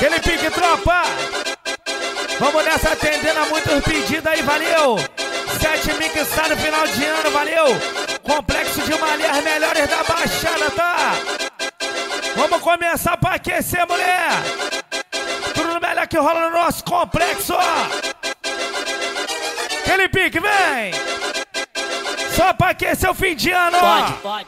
Aquele pique, tropa. Vamos nessa, atendendo a muitos pedidos aí, valeu. 7 mixar no final de ano, valeu. Complexo de Malha, as melhores da Baixada, tá? Vamos começar pra aquecer, mulher. Tudo melhor que rola no nosso complexo, ó. Aquele pique, vem. Só pra aquecer o fim de ano, ó.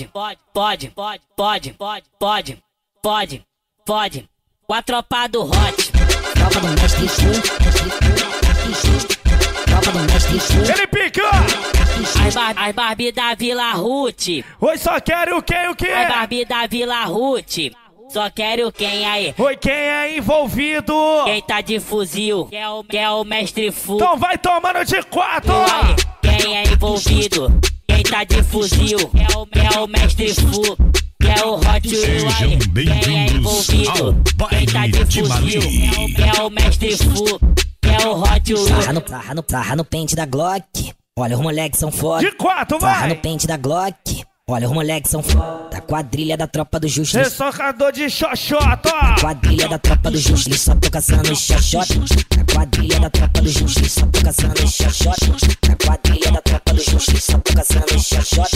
Pode. Com a tropa do Hot. Tropa do mestre Chu. Tropa do mestre Chu. Ele pique, ó. As Barbie da Vila Ruth. Oi, só quero o quem, o quê? As Barbie da Vila Ruth. Só quero quem aí? Oi, quem é envolvido? Quem tá de fuzil? Quem é o mestre Fu? Então vai tomando de 4, ó. Quem é envolvido? Quem tá de fuzil? Quem é o mestre Fu? Quem é o Hot Wheels? Quem é envolvido? Quem tá de fuzil? Quem é o mestre Fu? Quem é o Hot Wheels? Sarra no pente da Glock. Olha, os moleques são foda. De 4, Sarra no vai. pente da Glock. Olha, os moleques são foda. Da quadrilha da tropa do Justo. Ressocador de xoxota, ó. Quadrilha da tropa do Justo, eles só tô caçando xoxota. Da quadrilha da tropa do Justo, eles só tô caçando xoxota. Da quadrilha da tropa do Justo, eles só tô caçando xoxota.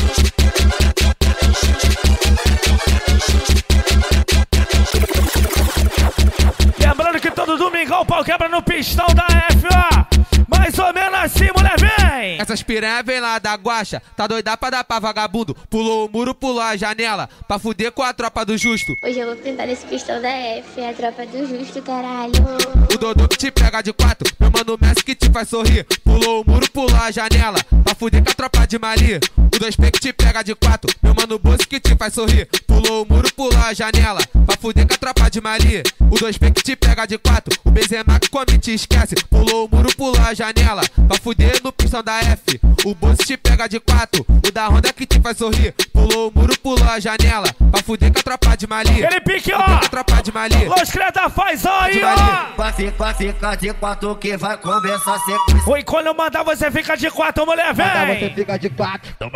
Lembrando que todo domingão o pau quebra no pistão da F, ó. Mais ou menos assim, mulher, vem. Essas piranha vem lá da guacha, tá doida pra dar pra vagabundo. Pulou o muro, pulou a janela, pra fuder com a tropa do Justo. Hoje eu vou pintar esse pistão da F, a tropa do Justo, caralho. O Dodô que te pega de 4, meu mano Messi que te faz sorrir. Pulou o muro, pulou a janela, pra fuder com a tropa de Mali. O 2P que te pega de 4, meu mano Bozo que te faz sorrir. Pulou o muro, pulou a janela, pra fuder com a tropa de Mali. O 2P que te pega de 4, o Benzema que come te esquece. Pulou o muro, pulou a janela, pra fuder no pistão da F. O Bozo te pega de 4, o da Honda que te faz sorrir. Pulou o muro, pulou a janela, pra fuder com a tropa de Mali. Ele pique, ó. Com a tropa de Mali. Los Creda faz aí, ó. Vai ficar de 4 que vai começar a sequência. Oi, quando eu mandar você fica de 4, mulher, vem. Fica de 4. Então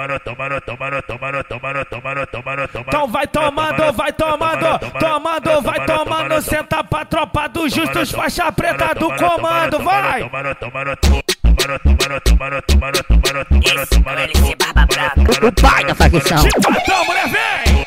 vai tomando, vai tomando. Senta pra tropa do Justo, os faixa preta do comando, vai. LC Barba Branca, o pai da facção. De 4, mulher, vem.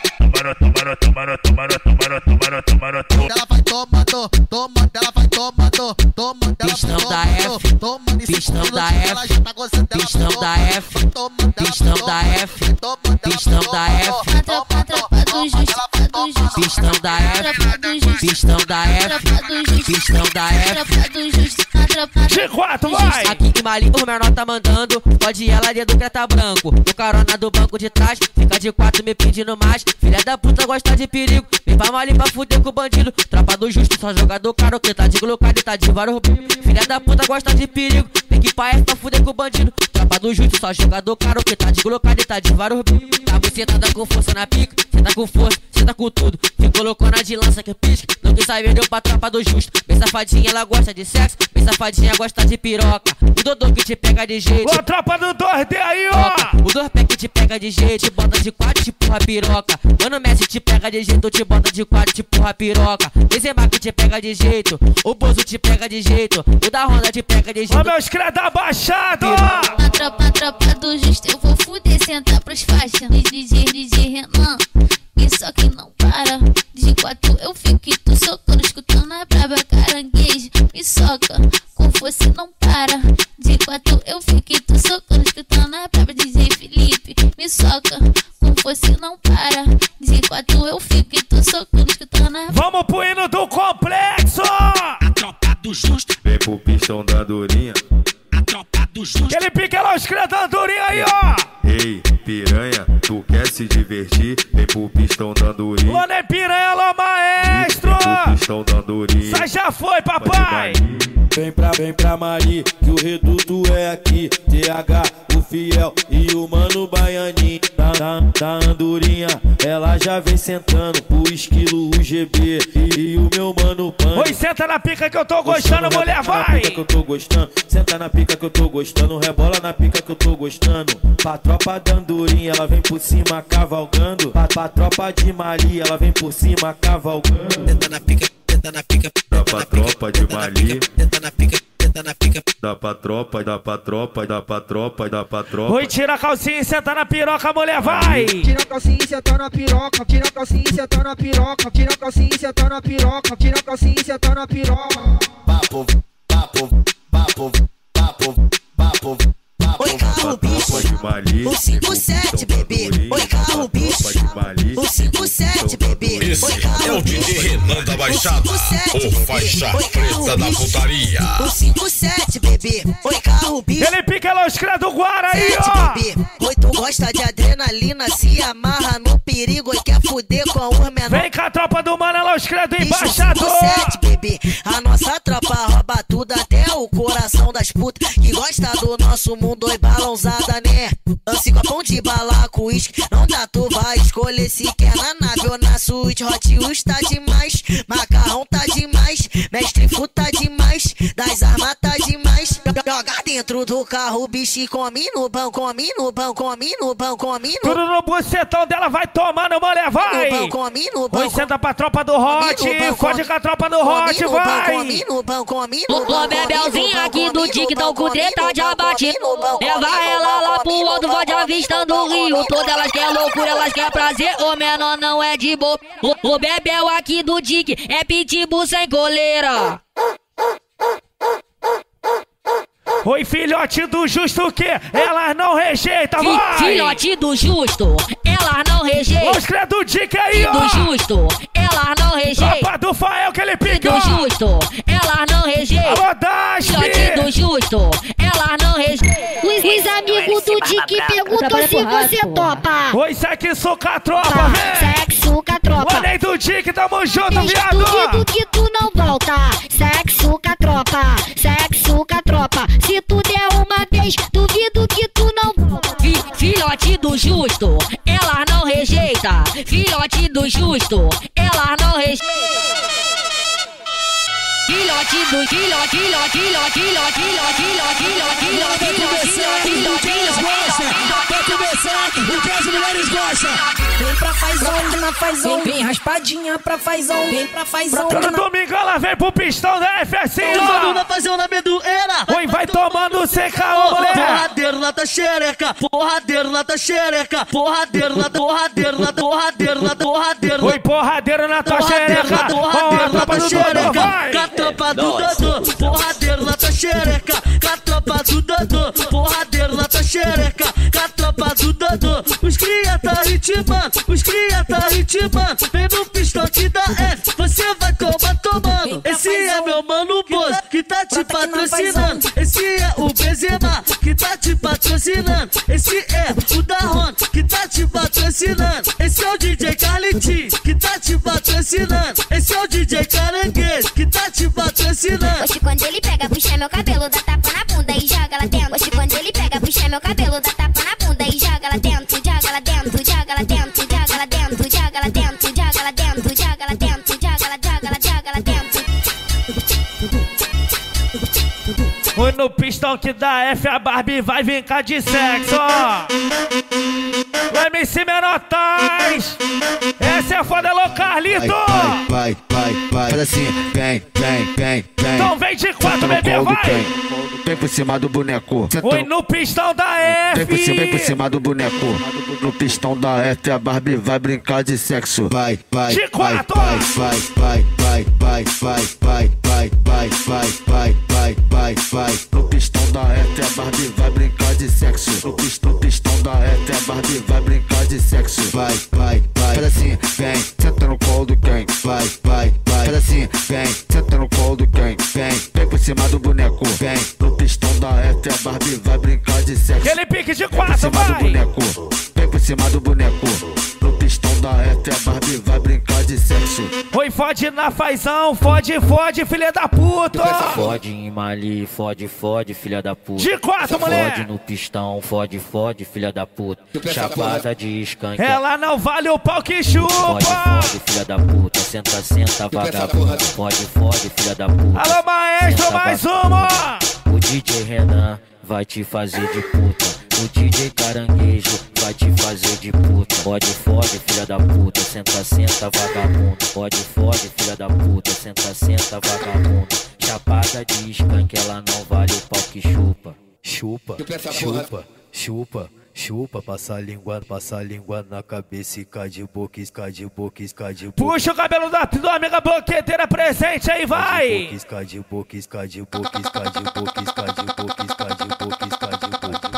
Ela vai tomando, ela vai tomando, Pistão da F, pistão da F, pistão da F, pistão da F, pistão da F, A tropa do Justo, pistão da F, tropa do Justo, pistão da F, tropa do Justo, pistão da F. tropa do Justo, a tropa De 4, vai. Aqui em Mali o menor tá mandando, pode ir ela do creta branco. No carona do banco de trás, fica de 4 me pedindo mais. Filha da puta gosta de perigo, vem pra Mali pra fuder com o bandido. Tropa do Justo, só jogador caro que tá de glocado e tá de vários. Filha da puta gosta de perigo, vem que pra F pra fuder com o bandido. Tropa do Justo, só jogador caro que tá de glocado e tá de vários. Tá bucetada com força na pica, cê tá com força, cê tá com tudo. Ficou loucona de lança que pisca, não quis saber, deu pra tropa do Justo. Bem safadinha, ela gosta de sexo, bem safadinha, gosta de piroca. O Dodô que te pega de jeito. Ô, tropa do 2D aí, ó. O 2P que te pega de jeito, te bota de 4, te porra piroca. Mano Messi te pega de jeito, te bota de 4, te porra piroca. Benzema que te pega de jeito, o Bozo te pega de jeito, o da Honda te pega de Ó, jeito. meus creda baixado, ó. A tropa do Justo, eu vou fuder, sentar pros faixas. DJ Renan, isso que não para. De 4 eu fico e tu socando, escutando a braba caranguejo. Me soca, com força não para. De 4 eu fico e tu socando, escutando a braba. DJ Felipe, me soca, com força não para. De 4 eu fico e tu socando, escutando a braba. Vamos pro hino do complexo. A tropa do Justo, Vem pro pistão da Dorinha. a tropa do Justo, Aquele pique é Los Creda Durinha aí, ó. Ei, piranha, tu quer se divertir? Vem pro pistão da Dorinha. Lona é piranha, alô, maestro. Vem pro pistão da Dorinha. Sai já foi, papai. Vem pra Mali, que o reduto é aqui. TH, o fiel e o mano baianinho. Da andorinha, ela já vem sentando pro esquilo UGB. E o meu mano Pan. Oi, senta na pica que eu tô gostando, mulher, vai. Senta na pica que eu tô gostando, senta na pica que eu tô gostando. Rebola na pica que eu tô gostando. Pra tropa da andorinha, ela vem por cima cavalgando. Pra tropa de Mali, ela vem por cima cavalgando. Senta na pica, senta na pica, Dá pra tropa de Mali. senta na pica, senta na pica. Dá pra tropa, dá pra tropa, dá pra tropa, dá pra tropa. Oi, tira a calcinha e senta na piroca, mulher, vai! Tira a calcinha e senta na piroca, tira a calcinha e senta na piroca, tira a calcinha e senta na piroca, tira a calcinha e senta na piroca. Papo, papo, papo, papo, papo. Oi, carro, bicho. No 57, bebê. Oi, carro, bicho. No 57, bebê. Oi, carro, É o DJ Renan da Baixada, o faixa preta da putaria. No 57, bebê. Oi, carro, bicho. Ele pica Los Credo Guara aí, ó! Bebê. Oi, tu gosta de adrenalina, se amarra no perigo e quer fuder com os menores. Vem com a tropa do Mano Los Credo embaixador! 57, bebê. A nossa tropa rouba tudo, até o coração das putas que gosta do nosso mundo. Oi, balãozada, né? Lance copão de bala com uísque. Não dá, tu vai escolher se quer na nave ou na suíte. Hot Wheels tá demais, macarrão tá demais, mestre Fu tá demais, das armas tá demais. Joga dentro do carro, bicho, come no banco, come no banco, come no banco, come no. Tudo no bucetão dela, vai tomando, mulher, vai! Come no banco. Oi, senta pra tropa do Hot, fode com a tropa do Hot, vai! Come no banco, come no banco. Ô, Bebelzinha aqui do TikTok com treta de abate. Leva ela lá pro alto, vode avistando o rio. Todas elas quer loucura, elas quer prazer. O menor não é de boa. O Bebel aqui do Tic é pitbull sem coleira. Oi, filhote do justo que elas não rejeitam, vai! Filhote do justo, elas não rejeitam. Los Credo Dick aí, ó! Do justo, elas não rejeitam. Tropa do Fael que ele picou! Do justo, elas não rejeitam. Alô, Daspi! Filhote do justo, elas não rejeitam. Os amigos do Dick perguntam se você topa. Oi, sexo com a tropa, vem! Sexo com a tropa. Olha aí do Dick, tamo junto, Duvido viado! que tu não volta. Sexo com a tropa, sexo com a tropa. Se tu der uma vez, duvido que tu não volta. Filhote do justo, elas não rejeita. Filhote do justo, elas não rejeita. Filhote do filhote, filhote, filhote, filhote, filhote, filhote, Vem pra fazão, na fazão. Vem raspadinha pra fazão. Vem pra fazão. Todo domingo ela vem pro pistão da F assim, ó! Na fazão na medoeira. Oi, vai tomando CKO, mulher! Porradeiro na tua xereca, porradeiro na tua xereca, porradeiro na porradeiro na porradeiro na porradeiro. Oi, porradeiro na tua xereca! Porradeiro na tua xereca, vai! com a tropa do Dodô. Porradeiro na tua xereca, com a tropa do Dodô. Porradeiro na tua xereca, com a tropa do Dodô. Os cria tá ritmando, os cria tá ritmando. Vem no pistão que dá F, você vai tomando. Esse é meu mano Bozo, que tá te patrocinando. Esse é o Benzema, que tá te patrocinando. Esse é o Darron, que tá te patrocinando. Esse é o DJ Carlitinho, que tá te patrocinando. Esse é o DJ Caranguejo, que tá te patrocinando. Oxe, quando ele pega, puxa meu cabelo, dá tapa na bunda e joga lá dentro. Oxe, quando ele pega, puxa meu cabelo, dá tapa na bunda e joga lá dentro. Joga lá dentro, joga lá dentro, joga lá dentro, joga lá dentro, joga lá dentro, joga lá dentro, joga lá dentro. Oi, no pistão que dá F, a Barbie vai vir cá de sexo, ó! O MC Menotais! Essa é a foda, Lô Carlito! Vai, faz assim, vem. Então vem de quatro, bebê, vai! Vem por cima do boneco. Oi, no pistão da F! Vem por cima do boneco. No pistão da F, a Barbie vai brincar de sexo. Vai. De quatro! Vai. No pistão da F, a Barbie vai brincar de sexo. No pistão da F, a Barbie vai brincar de sexo. Vai. Faz assim, vem, senta no colo do quem. Vai. Faz assim, vem, senta no colo do quem. Vem por cima do boneco. Vem, no pistão da F, a Barbie vai brincar de sexo. Aquele pique de quatro, vai! Vem por cima do boneco. No pistão da F, a Barbie vai brincar de sexo. Oi, fode na fazão, fode, filha da puta! Fode em Mali, fode, filha da puta. De quatro, mulher! Fode no pistão, fode, filha da puta. Chapada de skunk. Ela não vale o pau que chupa! Fode, filha da puta. Senta, vagabunda. Fode, filha da puta. Alô, maestro, senta, mais uma! O DJ Renan vai te fazer de puta. O DJ Caranguejo vai te fazer de puta. Pode fode, filha da puta, senta, senta, vagabundo. Pode fode, filha da puta, senta, senta, vagabundo. Chapada de skunk, ela não vale o pau que chupa. Chupa, chupa, chupa, chupa, passa a língua na cabeça e cai de boca, cai de boca, cai de boca. Puxa o cabelo da tua amiga bloqueteira presente aí, vai! Cai de boca, cai de boca, cai de boca, cai de boca, cai de boca, cai de boca, cai de boca.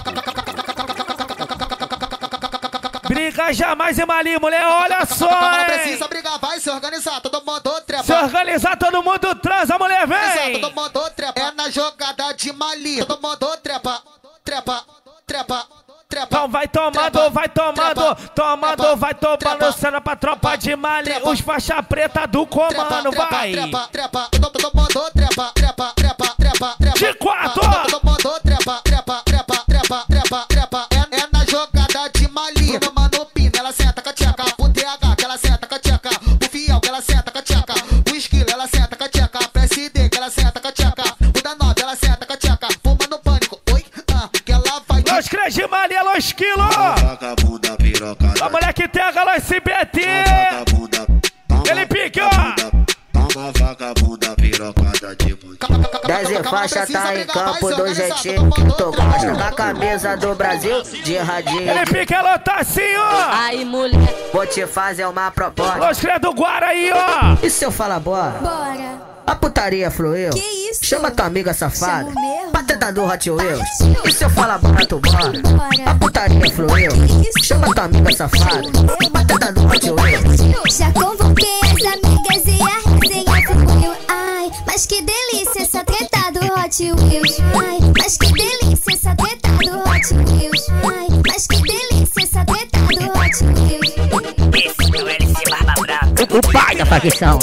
Briga jamais e malinho, mulher, olha só! Não precisa brigar, vai se organizar, todo mundo trepa. Se organizar, todo mundo transa, mulher, vem! Todo mundo trepa, é na jogada de malinho. Todo mundo trepa, trepa, trepa. Então vai tomando, vai tomando, tomando, vai tomando, cena pra tropa de mali, os faixa preta do comando, vai! Trepa, todo mundo trepa, trepa, trepa, trepa, trepa. De quatro! Todo mundo trepa, trepa, trepa, trepa, trepa, trepa. É na jogada de mali. Meu mano pina, ela senta com a tcheca. O TH que ela senta com a tcheca. O fiel que ela senta com a tcheca. O esquilo ela senta com a tcheca. A PSD que ela senta com a tcheca. O da 9 ela senta com a tcheca. Fuma no pânico, oi, que ela vai. Nós cresce de mali, alô esquilo! Vagabunda pirocada. A mulher que tem a galã SBT! Ele pique, ó! Toma vagabunda pirocada de muito. 10 e faixa tá em campo do jeitinho que tu gosta. Da camisa do Brasil, de radinho. Ele pique, ela tá assim, ó! Aí, mulher, vou te fazer uma proposta. Los do Guara aí, ó! E se eu falar bora? Bora! A putaria fluiu. Que isso? Chama tua amiga safada. Pra tentar do Hot Wheels. Partiu. E se eu falar bora, tu bora? Bora! A putaria fluiu. Chama tua amiga safada. Pra tentar do Hot Wheels. Já convoquei as amigas e a resenha fluiu. Ai, mas que delícia essa treta do Hot Wheels. Ai, mas que delícia essa treta do Hot Wheels. Ai, mas que delícia essa treta do Hot Wheels. Esse é o LC Barba Brava, o pai da facção.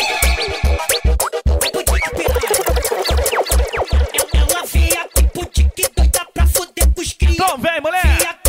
Então vem, mulher!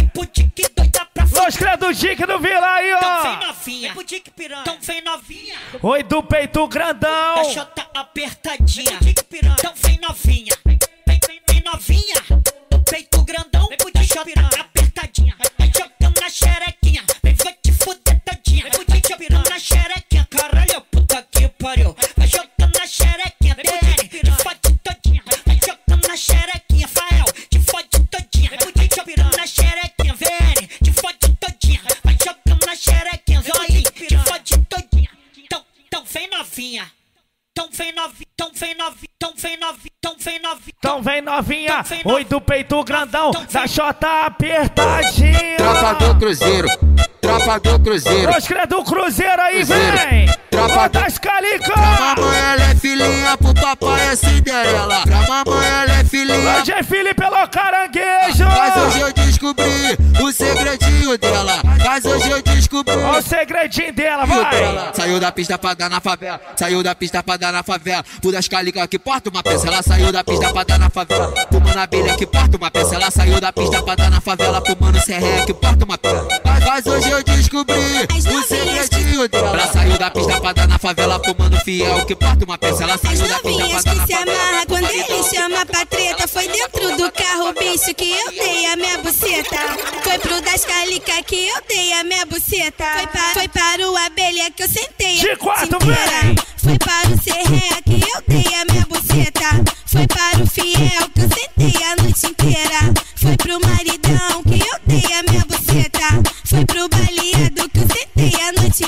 Los do Dick do Vila aí, ó! Então vem novinha, então vem novinha. Oi, do peito grandão! Da chota apertadinha, então vem novinha. Vem novinha, do peito grandão. Da chota apertadinha, vai jogando na xerequinha. Vem, vai te fuder todinha. Vai jogando na xerequinha, caralho, puta que pariu. Vai jogando na xerequinha, te fode todinha. Vai jogando na xerequinha, Fael, te fode todinha. Vai jogando na xerequinha, VN, te fode todinha. Vai jogando na xerequinha, Zoin, te fode todinha. Então vem novinha. Então vem novinha, então vem novinha, então vem novinha, então vem novinha. Então vem novinha, oi do peito grandão, da chota apertadinha. Tropa do Cruzeiro, tropa do Cruzeiro. Os do Cruzeiro aí, vem! Tropa das Calica! Pra mamãe ela é filhinha, pro papai é Cinderela. Pra mamãe ela é filhinha. Hoje é Felipe pelo caranguejo. Mas hoje eu descobri o segredinho dela. Mas hoje eu descobri o segredinho dela, vai! Saiu da pista pra dar na favela. Saiu da pista pra dar na favela. Por das Calica que porta uma peça. Ela saiu da pista pra dar na favela. Pro mano abelha que porta uma peça. Ela saiu da pista pra dar na favela. Pro mano serré que porta uma peça. Mas hoje eu descobri o segredinho dela. Ela saiu da pista pra dar na favela. Pro mano fiel que porta uma peça. Ela saiu da pista pra dar na se amarra quando ele chama pra treta. Foi dentro do carro, bicho, que eu dei a minha buceta. Foi pro das Calica que eu dei a minha buceta. Foi para o abelha que eu sentei de quatro, foi para o serré que eu dei a minha buceta. Foi para o fiel que eu sentei a noite inteira. Foi pro maridão que eu dei a minha buceta. Foi pro baleado que eu sentei a noite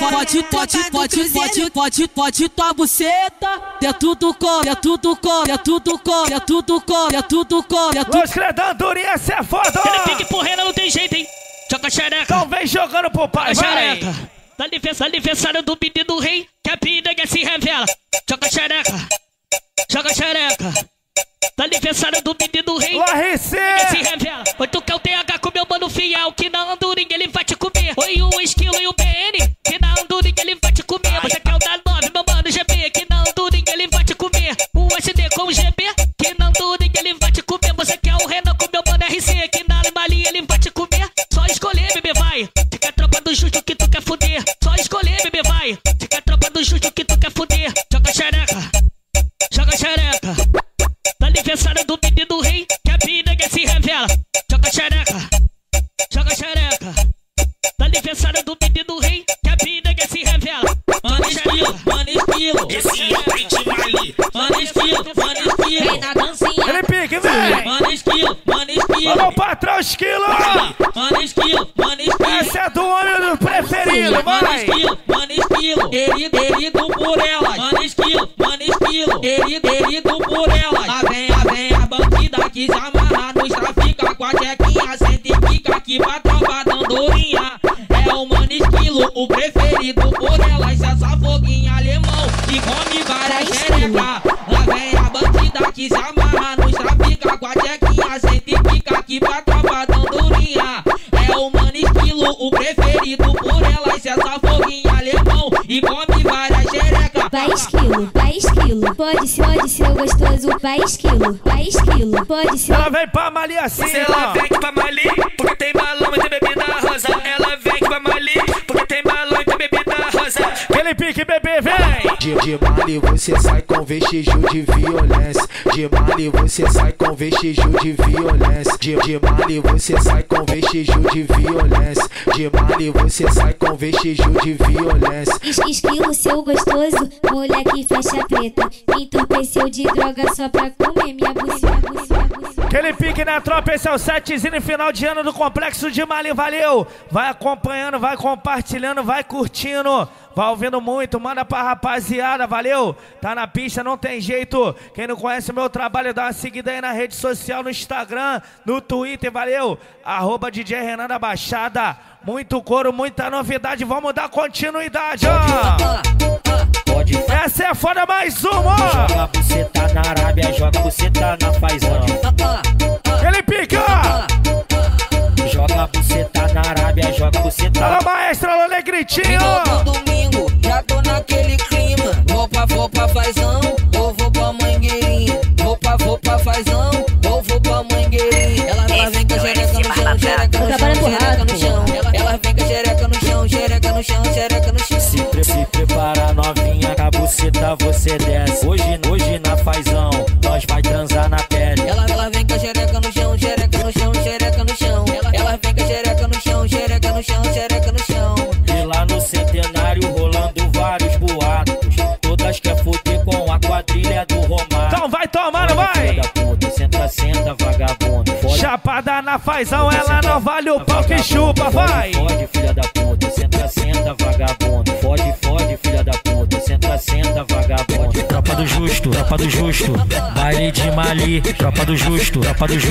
inteira. Pode tua buceta. Dentro do cor, dentro do cor, dentro do cor, dentro do cor, dentro do cor. Os credandurinha, cê é foda! Ele pique porreira, não tem jeito, hein? Joga xereca. Então vem jogando pro pai, vai! Dá aniversário do menino rei, que a pinga se revela. Joga xereca, joga xereca. Dá aniversário do menino rei, que se revela. Oi, tu quer o TH com meu mano fiel, que na andorinha ele vai te comer. Oi, o esquilo e o BN, que na andorinha ele vai te comer. Você quer o da 9, meu mano GB, que na andorinha ele vai te comer. O SD com o GB, que na andorinha ele vai te comer. Você quer o Renan com meu mano RC, que na Malia ele vai te comer. Só escolher, bebê, vai. Fica a tropa do justo que tu quer fuder. Só escolher, bebê, vai. Fica a tropa do justo que tu quer fuder. Joga xereca, joga xereca. Dá aniversário do menino rei, que a pinga se revela. Joga xereca, joga xereca. esquilo. Esse é o Pente Mali. Mano esquilo, vem na dancinha. Ele pique, vem. Mano esquilo. Olha o patrão esquilo. Mano esquilo. Esse é do homem do preferido, vai. Mano esquilo, querido por ela. Mano esquilo, querido por ela. Lá vem a bandida que se amarra nos trafica. Com a chequinha, senta e fica aqui pra tropa da andorinha. É o mano esquilo, o preferido por ela. Esse é essa foguinha alemão que come várias xereca. Lá vem a bandida que se amarra nos trafica. Com a chequinha, senta e fica aqui pra tropa da andorinha. É o mano esquilo, o preferido por ela. Esse é essa foguinha alemão e come várias xereca. Vai esquilo, pode ser gostoso. Vai esquilo, pode ser. Ela vem pra Mali assim, ela vem pra Mali, porque tem balão e tem bebida rosa. Ela vem pra Mali, porque tem balão e tem bebida rosa. Aquele pique, bebê, vem! De Mali você sai com vestígio de violência. De Mali você sai com vestígio de violência. De Mali você sai com vestígio de violência. De Mali você sai com vestígio de violência. Esquilo, seu gostoso, moleque faixa preta. Entorpeceu de droga só pra comer minha buceta. Aquele pique na tropa, esse é o setzinho final de ano do Complexo de Mali, valeu! Vai acompanhando, vai compartilhando, vai curtindo. Vai ouvindo muito, manda pra rapaziada, valeu? Tá na pista, não tem jeito. Quem não conhece o meu trabalho, dá uma seguida aí na rede social, no Instagram, no Twitter, valeu? @DJ Renan da Baixada. Muito couro, muita novidade, vamos dar continuidade, ó. Essa é foda, mais uma, ó. Joga buceta na Arábia, joga buceta na Paisão. Ele pica! Joga buceta na Arábia, joga buceta. Fala, maestra, alô, Negritinho! Domingo, já tô naquele clima. Vou pra Paisão, ou vou pra Mangueirinha. Vou pra Paisão, ou vou pra Mangueirinha. Ela vem com a xereca no chão, xereca no chão. Ela vem com a xereca no chão, xereca no chão, xereca no chão. Se prepara novinha, com a buceta você desce. Hoje na Paisão, nós vai transar na pele. Ela vem com a xereca no chão, xereca no chão, xereca no chão. Ela vem com a xereca no chão, xereca no chão, xereca no chão. E lá no Centenário rolando vários boatos. Todas quer foder com a quadrilha do Romário. Então vai tomando, vai! Senta, vagabundo. Chapada na Paisão, ela não vale o pau que chupa, vai! Fode, filha da puta, senta, vagabundo. Fode, filha da puta, senta, vagabundo. Tropa do justo, baile de Mali. Tropa do justo,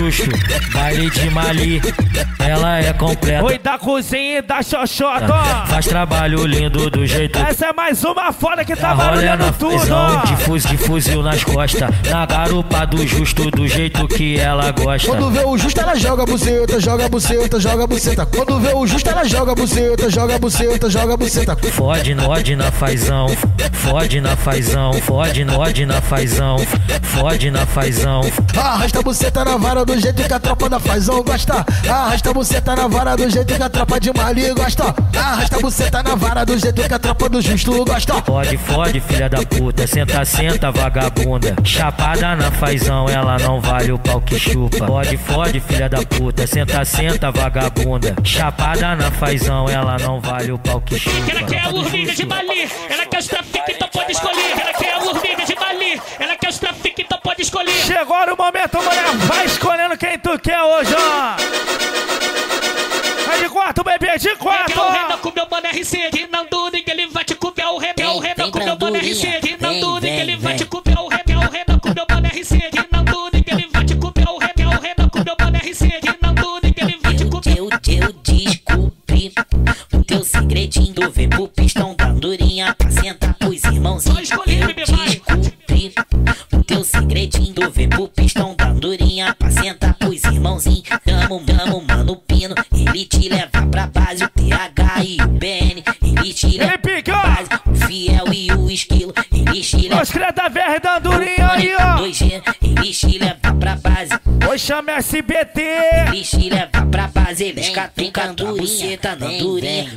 baile de Mali. Ela é completa. Oi da cozinha e da xoxota, ó. Faz trabalho lindo do jeito. Essa é mais uma foda que tá barulhando tudo, ó. De fuzil nas costas, na garupa do justo, do jeito que ela gosta. Quando vê o justo, ela joga buceta, joga buceta, joga buceta. Quando vê o justo, ela joga buceta, joga buceta, joga buceta. Fode na Paisão, fode na Paisão, fode na Paisão, fode na Paisão. Arrasta a buceta na vara do jeito que a tropa da Paisão gosta. Arrasta a buceta na vara do jeito que a tropa de Mali gosta. Arrasta a buceta na vara do jeito que a tropa do justo gosta. Fode, filha da puta, senta, vagabunda. Chapada na Paisão, ela não vale o pau que chupa. Fode, filha da puta, senta, vagabunda. Chapada na Paisão, ela não vale o pau que chupa. Ela quer a urmiga de Mali, ela quer os traficantes, então pode escolher. Ela quer a urmiga de Mali, ela quer os traficantes, então pode escolher. Chegou o momento, mulher, vai escolhendo quem tu quer hoje, ó. Vai de quatro, bebê, de quatro. O Renan com meu mano RC, que não dude que ele vai te comer. O Renan com meu mano RC, que não dude que ele vai te comer. O Renan com meu mano RC, que não dude que ele vai te comer. O Renan com meu mano RC, que não dude que ele vai te comer. Eu descobri o teu segredinho. Tu vem pro pistão da andorinha pra sentar os irmãozinhos. Eu descobri o teu segredinho. Tu vem pro pistão da andorinha pra sentar os irmãozinhos. Tamo, mano, pino. Ele te leva pra base, o TH e o BN. Ele te leva pra base, o fiel e o esquilo. Ele te leva os cria da VR da andorinha aí, ó. 2G, ele te leva pra base. Oi, chama SBT. Ele te leva pra base, eles catucando a buceta na andorinha.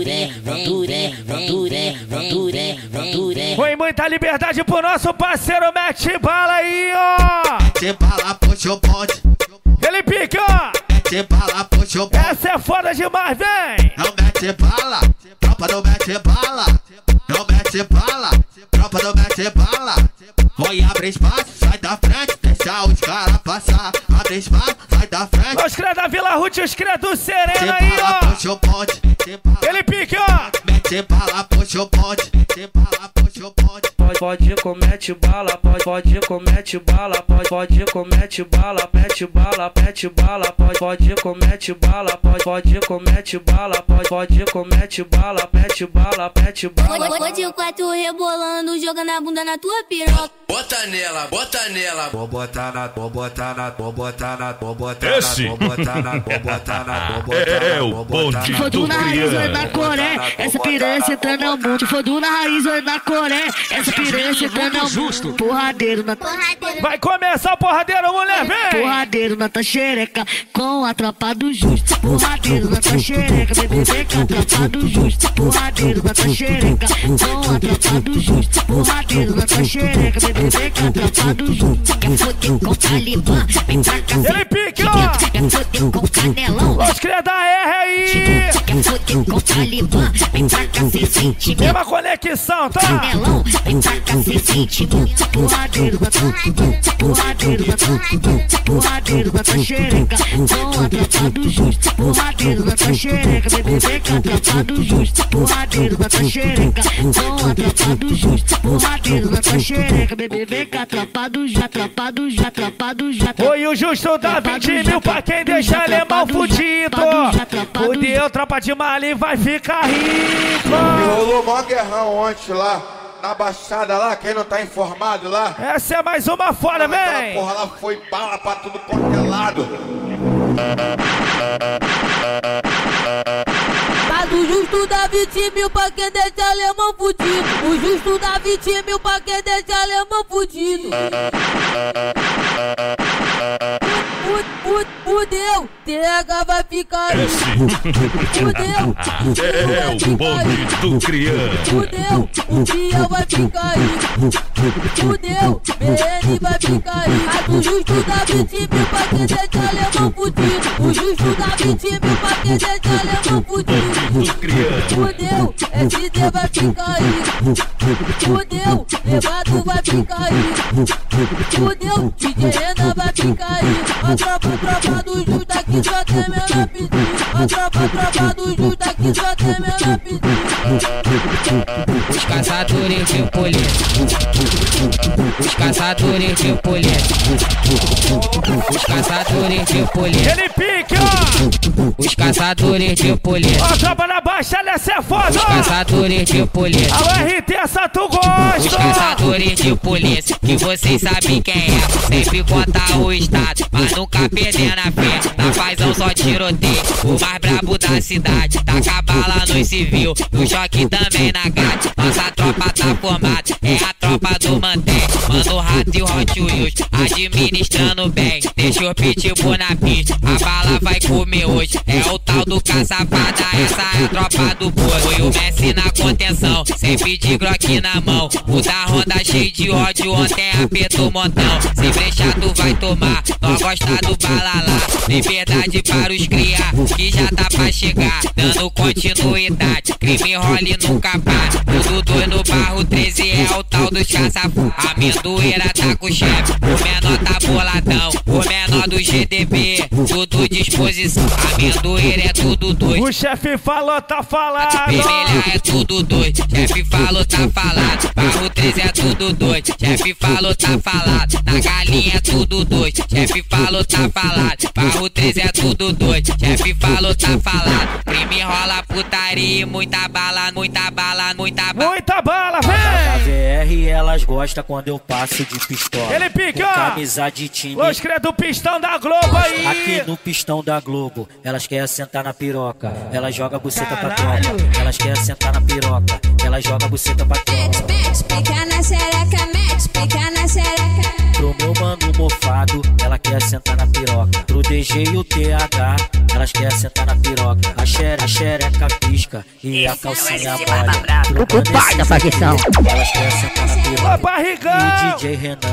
Foi muita liberdade pro nosso parceiro, mete bala aí, ó. Mete bala, puxa o bonde. Ele pica. Mete bala, puxa o bonde. Essa é foda demais, vem. Não mete bala, tropa não mete bala. não mete bala, tropa não mete bala. Vai abrir espaço, sai da frente, deixa os caras passar. Abre espaço, sai da frente. Os cria da Vila Ruth e os cria do Serena aí, ó. Puxa o ponte, ele pique, ó. mete bala, puxa o ponte, mete bala, puxa o ponte. Pode comete bala, pode comete bala, pode comete bala, mete bala, mete bala, pode comete bala, pode comete bala, pode comete bala, mete bala, mete bala. Pode o 4 rebolando, jogando a bunda na tua piroca. Bota nela, bota nela. Vou botar na, vou botar na, vou botar na, vou botar na, Esse vou botar na, vou botar na, vou botar na. é o bonde For do do nariz, vai criança. na Coré, essa piranha entrando ao mundo. For do nariz, vai na Coré, essa piranha entrando ao mundo. Porradeiro na Vai começar o porradeiro, mulher, vem! Porradeiro na tua xereca, com a tropa do justo. Porradeiro na tua xereca, bebê, vem com a tropa do justo. Porradeiro na tua xereca, com a tropa do justo. Porradeiro na tua xereca, bebê, vem com a tropa do justo. Quer foder com o Talibã, vem pra cá. Ele pique, ó! Quer foder com o Canelão. Os cria da R aí! Quer foder com o Talibã, vem pra cá sem sentimento. Mesma conexão, tá? Canelão, vem pra cá sem sentimento. Porradeiro na tua, porradeiro na tua, porradeiro na tua xereca, com a tropa do justo. Porradeiro na tua xereca, bebê, vem com a tropa do justo. Porradeiro na tua xereca, com a tropa do justo. Porradeiro na tua xereca, bebê, vem com a tropa do justo. Tropa do justo, tropa do justo. Oi, o justo dá 20 mil pra quem deixa ele mal fudido. Fudeu, tropa de Mali vai ficar rico. Rolou mó guerrão ontem lá, na Baixada lá, quem não tá informado lá. Essa é mais uma fora, vem. Porra, lá foi bala pra tudo quanto é lado. Mas o justo dá 20 mil pra quem deixa alemão fudido. O justo dá 20 mil pra quem deixa alemão fudido. Fudeu, TH vai ficar aí. Fudeu, é o bonde do criança. Fudeu, o Biel vai ficar aí. Fudeu, BN vai ficar aí. Mas o justo dá 20 mil pra quem deixa alemão fudido. O justo dá 20 mil pra quem deixa alemão fudido. Fudeu, SD vai ficar aí. Fudeu, Levado vai ficar aí. Fudeu, DJ Renan vai ficar aí. A tropa do justo aqui só tem menor pedido. A tropa do justo aqui só tem menor pedido. Os caçadores de polícia. Os caçadores de polícia. Os caçadores de polícia. Ele pique, ó! Os caçadores de polícia. Ó, tropa na Baixada, essa é foda! Os caçadores de polícia. A RT, essa tu gosta! Os caçadores de polícia, que vocês sabem quem é. Sempre conta o estado, mas nunca perdendo a fé. Na paisão só tiroteio, o mais brabo da cidade. Taca a bala no civil, no choque também na grade. Nossa tropa tá formada, é a tropa do Mantém. Manda o Rato e o Hot Wheels, administrando bem. Deixa o pitbull na pista, a bala vai comer hoje. É o tal do caçavada, essa é a tropa do boi. Foi o Messi na contenção, sempre de Glock na mão. O da Honda cheio de ódio, ontem apertou o montão. Se brechar tu vai tomar, nós gosta do balalá. Liberdade para os cria, que já tá pra chegar. Dando continuidade, crime role nunca para. Tudo dois no barro 13 é o tal dos caçafú. A amendoeira tá com o chefe, o menor tá boladão. O menor do GDB, tudo disposição. A amendoeira é tudo dois. O chefe falou, tá falado. Vermelha é tudo dois, chefe falou, tá falado. Barro 13 é tudo dois, chefe falou, tá falado. Na galinha é tudo dois, chefe falou, tá falado. Barro 13 é tudo dois, chefe falou, tá falado. Crime rola putaria, muita bala, muita bala, muita bala. Muita bala, vem! A VR elas gostam quando eu passo de pistola. Ele pica! Camisa de time. Os cria do pistão da Globo aí! Aqui no pistão da Globo, elas querem sentar na piroca. Elas jogam a buceta pra tropa. Elas querem sentar na piroca. Elas jogam a buceta pra tropa. Mete, pica na xereca, mete, pica na xereca. Pro meu mano mofado, ela quer sentar na piroca. Pro DG e o TH, elas querem sentar na piroca. A xereca pisca e a calcinha mole. O pai da facção. Elas querem sentar na piroca. Barrigão! E o DJ Renan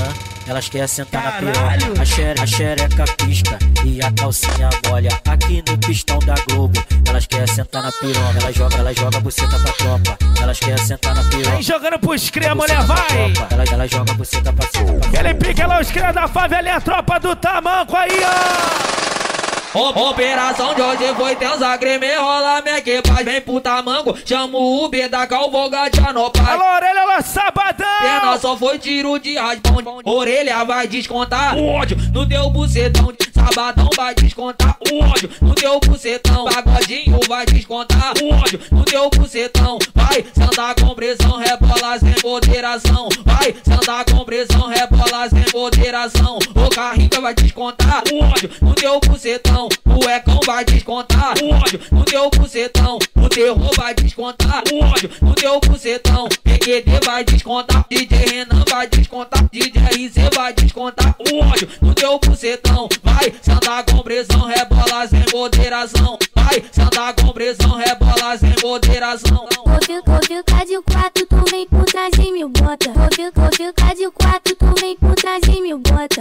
elas querem sentar na piroca. A xereca pisca e a calcinha molha. Aqui no pistão da Globo, elas querem sentar na piroca. Ela joga a buceta pra tropa. Elas querem sentar na piroca. Vem jogando pros cria, mulher, vai! Ela joga a buceta pra tropa. Ele pica lá os cria da favela e a tropa do tamanco aí, ó! Operação de hoje foi tensa, creme rola minha equipagem. Vem pro tamanco, chama o Uber da Calvoga de Anopai. Alô, orelha, alô, sabadão! Perna só foi tiro de raspão. Orelha vai descontar o ódio no teu bucetão. Sabadão vai descontar o ódio no teu bucetão. Pagodinho vai descontar o ódio no teu bucetão. Vai, senta com pressão, rebola sem moderação. Vai, senta com pressão, rebola sem moderação. O carrinho vai descontar o ódio no teu bucetão. O Ecão vai descontar o ódio no teu bucetão. O terror vai descontar o ódio no teu bucetão. PQD vai descontar, DJ Renan vai descontar, DJ RC vai descontar o ódio no teu bucetão. Vai, senta com pressão, rebola sem moderação. Vai, senta com pressão, rebola sem moderação. Vou ficar de 4, tu vem por trás e me bota. Vou ficar de 4, tu vem por trás e me bota.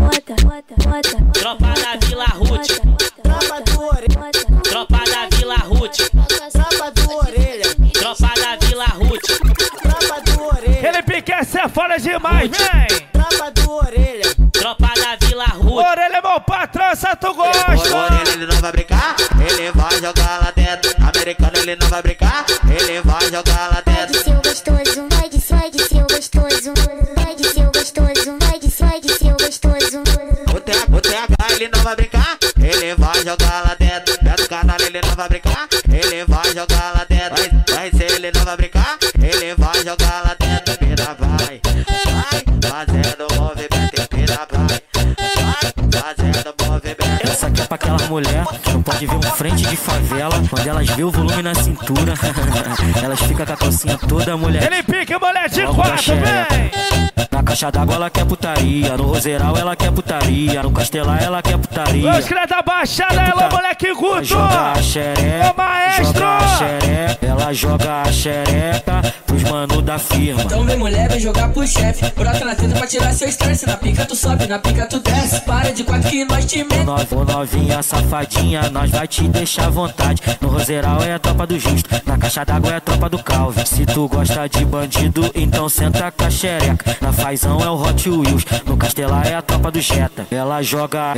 Bota. Tropa da Vila Ruth. Tropa do orelha. Tropa da Vila Ruth. Tropa do orelha. Tropa da Vila Ruth. Tropa do orelha. Ele pica, essa é foda demais, vem! Tropa do orelha. Tropa da Vila Ruth. Orelha, meu patrão, essa tu gosta! Orelha, ele não vai brincar, ele vai jogar lá dentro. Americano, ele não vai brincar, ele vai jogar lá dentro. Vai de seu gostoso, vai de seu gostoso. Vai de seu gostoso, vai de seu gostoso. O TH, ele não vai brincar, ele vai jogar lá dentro. Dentro do canal, ele não vai brincar, ele vai jogar lá dentro. Vai ser, ele não vai brincar, ele vai jogar lá dentro. Pira vai fazendo movimento, pira vai fazendo movimento. Essa aqui é pra aquelas mulheres que não pode ver um frente de favela. Quando elas vê o volume na cintura, elas ficam com a calcinha toda, mulher. Ele pica, mulher de 4, vem! Na caixa d'água ela quer putaria, no roseiral ela quer putaria, no castelar ela quer putaria. Os caras da baixada, ela moleque guto! Joga a xereca, ô maestro! Ela joga a xereca pros mano da firma. Então vem mulher, vem jogar pro chefe. Brota na teta pra tirar seu estresse. Na pica tu sobe, na pica tu desce. Para de 4 que nós te mete. Ô novinha safadinha, nós vai te deixar à vontade. No roseiral é a tropa do justo, na caixa d'água é a tropa do Calvin. Se tu gosta de bandido, então senta com a xereca. Na fazão é o Hot Wheels, no castelar é a tropa do Jetta. Ela joga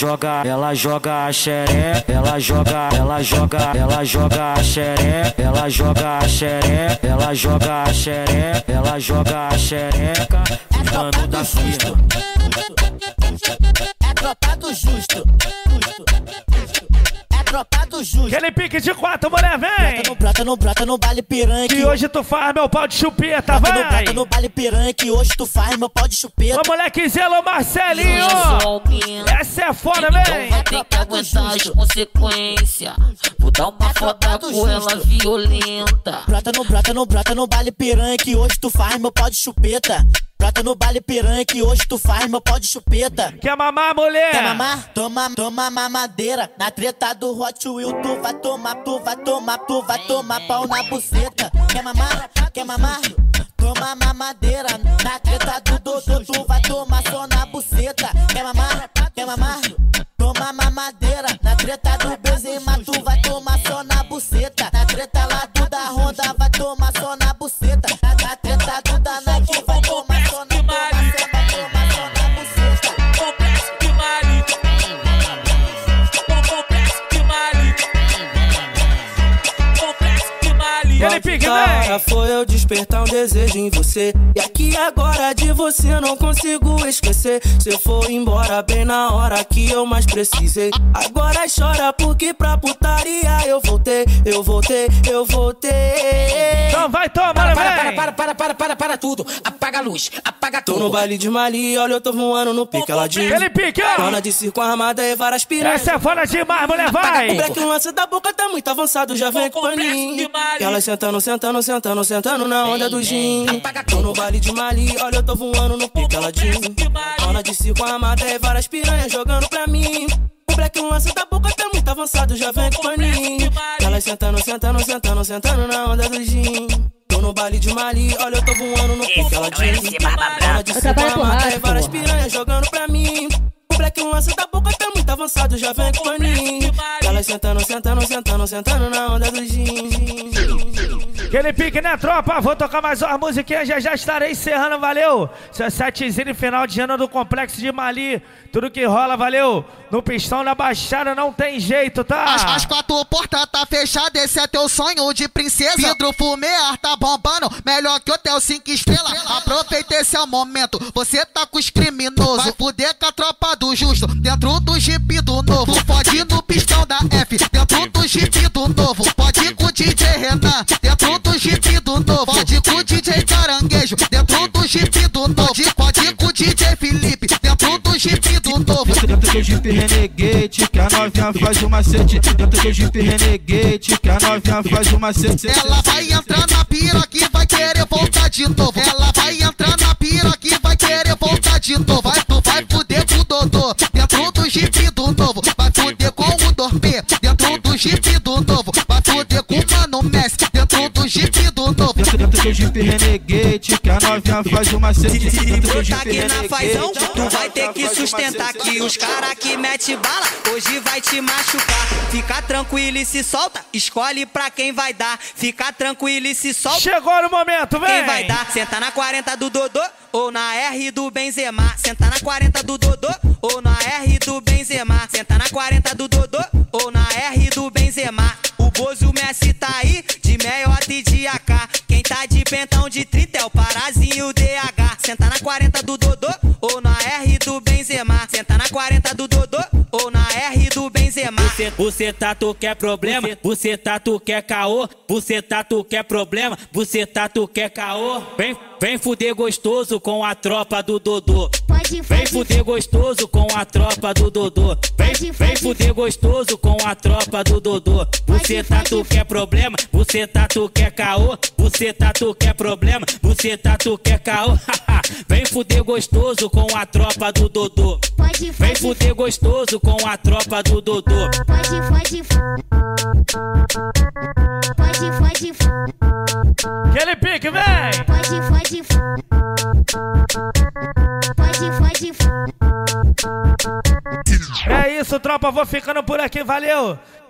a xereca. Ela joga a xereca. Ela joga a xereca. Mano da firma. É tropa do justo. É tropa do justo. Aquele pique de 4, mulher, vem! Brota no baile piranha. Que hoje tu faz meu pau de chupeta, vai! Brota no baile piranha, que hoje tu faz meu pau de chupeta. Ô moleque Zelo Marcelinho! Essa é foda, vem! Vai ter que aguentar as consequências. Vou dar uma foda com ela violenta. Brota no baile piranha, que hoje tu faz meu pau de chupeta. Brota no baile piranha, que hoje tu faz meu pau de chupeta. Quer mamar, mulher? Quer mamar? Toma mamadeira. Na treta do Hot Wheel, tu vai tomar pau na buceta. Quer mamar? Toma mamadeira. Na treta do Dodô, tu vai tomar só na buceta. Quer mamar? Toma mamadeira. Na treta do Benzema, tu vai tomar só na buceta. Na treta lá do da Honda, vai tomar só na buceta. Na treta do da Nike, vai tomar só na buceta. Complexo de marido. Ele pique, vem! Foi eu despertar um desejo em você. E aqui agora de você eu não consigo esquecer. Se eu for embora bem na hora que eu mais precisei. Agora chora porque pra putaria eu voltei. Então vai tomar, vem! Para tudo. Apaga a luz, apaga tudo. Tô no baile de Mali, olha eu tô voando no pique, ela diz. Ele pique, ó! Dona de circo armada e várias piranhas. Essa é foda demais, mulher, vai! O black lance da boca tá muito avançado, já vem com paninho. Ela sentando na onda do gin. Tô no baile de Mali, olha eu tô voando no pique, ela diz. Dona de circo armada e várias piranhas jogando pra mim. O black lance da boca tá muito avançado, já vem com paninho. Ela sentando na onda do gin. Tô no baile de Mali, olha, eu tô voando no pique, ela diz. Ela disse com a mata e várias piranhas jogando pra mim. O black lance da boca tá muito avançado, já vem com paninho. Ela sentando, sentando, sentando, sentando na onda do gin. Aquele pique, né, tropa? Vou tocar mais uma musiquinha, já estarei encerrando, valeu? Seu setzinho final de ano do Complexo de Mali. Tudo que rola, valeu? No pistão da Baixada não tem jeito, tá? As 4 portas tá fechadas, esse é teu sonho de princesa. Vidro fumear tá bombando, melhor que hotel 5 estrelas. Aproveita esse é o momento, você tá com os criminosos. Vai fuder com a tropa do justo, dentro do jipe do novo. Pode ir no pistão da F, dentro do jipe do novo. Pode ir com o DJ Renan, dentro do jipe do novo. Pode ir com o DJ Caranguejo, dentro do jipe do novo. Pode ir com o DJ Felipe, dentro do jipe do novo. Dentro do Jeep Renegade, que a novinha faz o macete. Dentro do Jeep Renegade, que a novinha faz o macete. Ela vai entrar na pira que vai querer voltar de novo. Ela vai entrar na pira que vai querer voltar de novo. Tu vai fuder com o Dodô, dentro do Jeep do novo. Vai fuder com o Dorpê, dentro do Jeep do novo. Vai fuder com o Mano Messi, dentro do Jeep do novo. Dentro do Jeep Renegade, que a novinha faz o macete. Se brotar aqui na fazão, tu vai ter que sustentar que os cara que mete bala hoje vai te machucar. Fica tranquilo e se solta, escolhe pra quem vai dar. Fica tranquilo e se solta. Chegou no momento, vem! Quem vai dar? Senta na 40 do Dodô ou na R do Benzema. Senta na 40 do Dodô ou na R do Benzema. Senta na 40 do Dodô ou na R do Benzema. O Bozo, o Messi tá aí, de meiota e de AK. Quem tá de pentão de 30 é o Parazinho DH. Senta na 40 do Dodô ou na R do Benzema. Senta na 40 do Dodô ou na R do Benzema. Você tá, tu quer problema? Você tá, tu quer caô? Você tá, tu quer problema? Você tá, tu quer caô? Vem fuder gostoso com a tropa do Dodô. Vem fuder gostoso com a tropa do Dodô. Vem fuder gostoso com a tropa do Dodô. Você tá, tu quer problema? Você tá, tu quer caô? Você tá, tu quer problema? Você tá, tu quer caô? Vem fuder gostoso com a tropa do Dodô. Vem fuder gostoso com a tropa do Dodô. Aquele pique, vem! É isso, tropa, vou ficando por aqui, valeu!